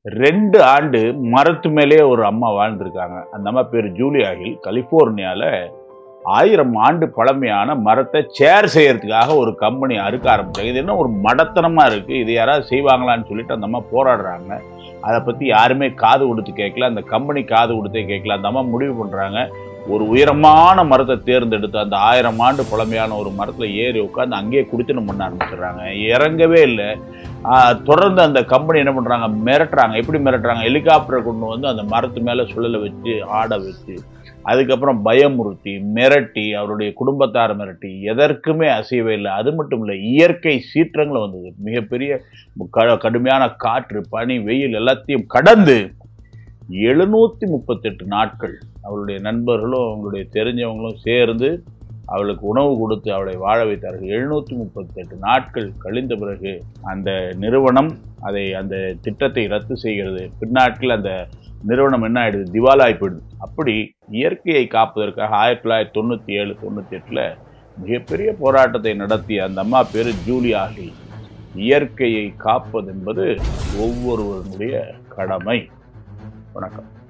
2 ஆண்டு மரத்து மேலே ஒரு அம்மா வாழ்ந்திருக்காங்க. அந்த அம்மா பேர் ஜூலியா ஹில். கலிபோர்னியால 1000 ஆண்டு பழமையான மரத்தை சேர் செய்யறதுக்காக ஒரு கம்பெனி அறுக்க ஆரம்பிச்சாங்க. இது என்ன ஒரு மடத்தனமா இருக்கு, இது யாராவது செய்வாங்களான்னு சொல்லிட்டு அந்த அம்மா போராடுறாங்க. அதை பத்தி யாருமே காது கொடுத்து கேட்கல, அந்த கம்பெனி காது கொடுத்தே கேட்கல. அந்த அம்மா முடிவு பண்றாங்க, ஒரு உயரமான மரத்தை தேர்ந்தெடுத்து அந்த 1000 ஆண்டு பழமையான ஒரு மரத்துல ஏறி உட்காந்து அங்கேயே குடித்தனம் பண்ண ஆரம்பிச்சிடுறாங்க. இறங்கவே இல்லை. தொடர்ந்து அந்த கம்பெனி என்ன பண்றாங்க, மிரட்டுறாங்க. எப்படி மிரட்டுறாங்க, ஹெலிகாப்டரை கொண்டு வந்து அந்த மரத்து மேல சுழல வச்சு ஆட வச்சு அதுக்கப்புறம் பயமுறுத்தி மிரட்டி அவருடைய குடும்பத்தாரை மிரட்டி எதற்குமே அசையவே இல்லை. அது மட்டும் இல்லை, இயற்கை சீற்றங்களும் வந்தது. மிகப்பெரிய கடுமையான காற்று, பனி, வெயில் எல்லாத்தையும் கடந்து 738 நாட்கள் அவளுடைய நண்பர்களும் அவங்களுடைய தெரிஞ்சவங்களும் சேர்ந்து அவளுக்கு உணவு கொடுத்து அவளை வாழ வைத்தார்கள். 738 நாட்கள் கழிந்த பிறகு அந்த நிறுவனம் அந்த திட்டத்தை ரத்து செய்கிறது. பின்னாட்கள் அந்த நிறுவனம் என்ன ஆயிடுது, திவாலாய் போயிடுது. அப்படி இயற்கையை காப்பதற்காக 1997-98 மிகப்பெரிய போராட்டத்தை நடத்திய அந்த அம்மா பேரு ஜூலியா ஹில். இயற்கையை காப்பது என்பது ஒவ்வொருவருடைய கடமை. வணக்கம்.